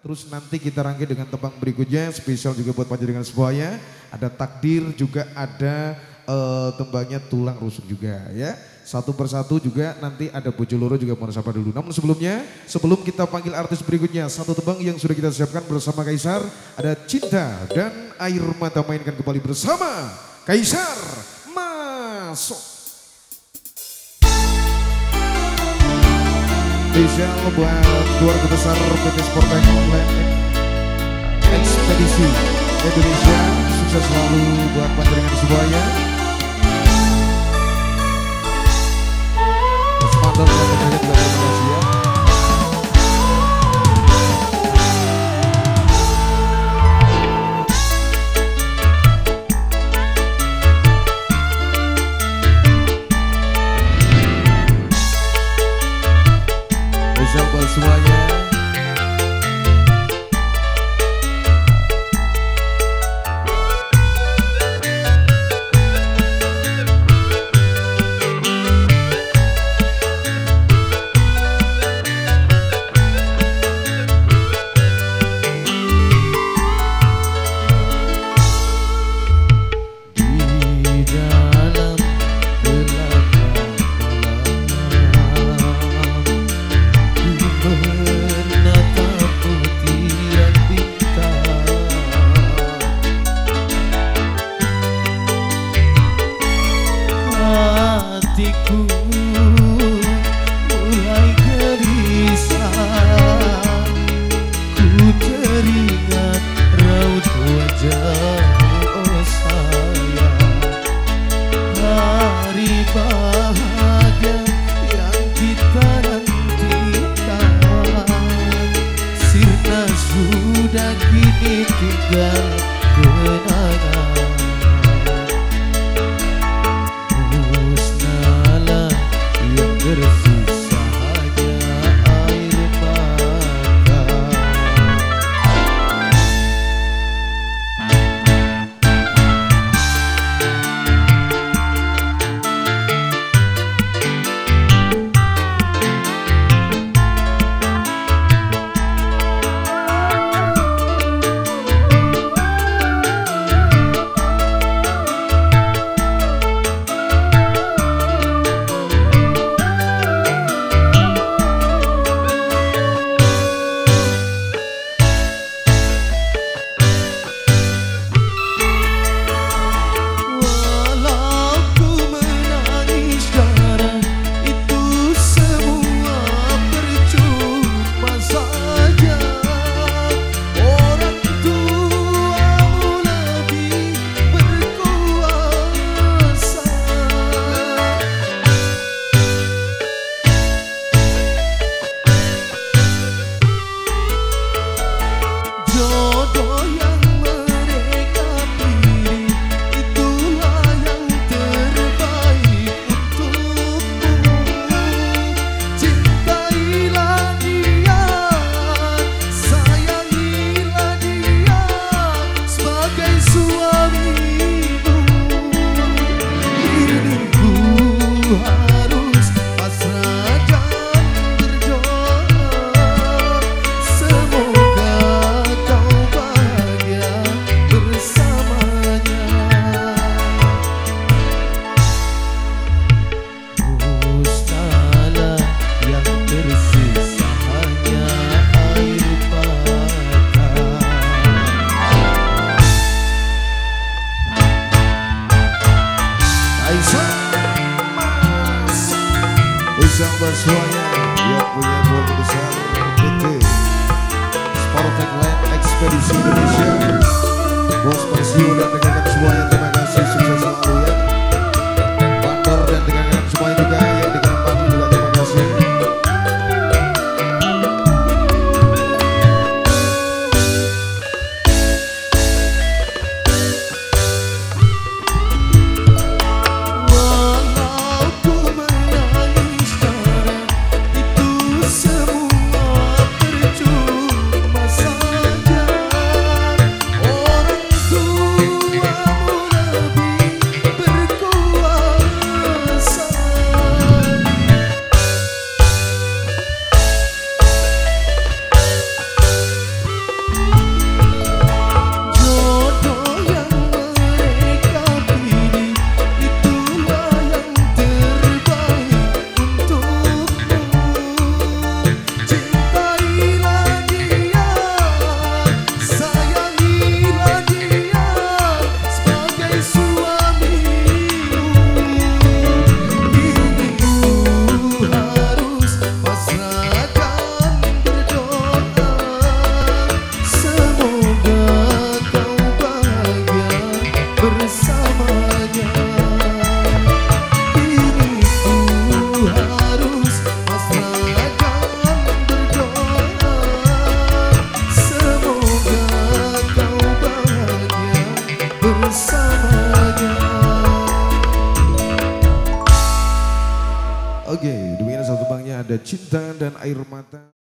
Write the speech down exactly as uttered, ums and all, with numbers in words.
Terus nanti kita rangkai dengan tebang berikutnya, spesial juga buat panjenengan semuanya. Ada takdir, juga ada uh, tembangnya tulang rusuk juga ya. Satu persatu juga nanti ada Bojoloro juga mau sapa dulu. Namun sebelumnya, sebelum kita panggil artis berikutnya, satu tembang yang sudah kita siapkan bersama Kaisar. Ada Cinta dan Air Mata, mainkan kembali bersama Kaisar. Masuk. Spesial buat keluarga besar P T Sport Online Ekspedisi Indonesia, sukses selalu buat panjenengan semuanya. Mas Mandor dan teman-teman juga terima kasih ya. Spesial buat semuanya. Hatiku mulai gelisah, ku teringat raut wajahmu, oh sayang. Hari bahagia yang kita nantikan sirna sudah kini tinggal kenangan. Tersisa hanya air mata. Spesial buat semuanya yang punya keluarga besar P T Sport Online Ekspedisi Indonesia, Bos Persio dan rekan-rekan semuanya, terima kasih, sukses selalu ya. Bandar dan rekan-rekan semuanya juga yang di Kampung juga terima kasih. Walau ku menangis sekarang, itu ada cinta dan air mata.